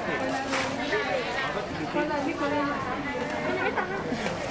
คนละพี่คนละไม่ตังค์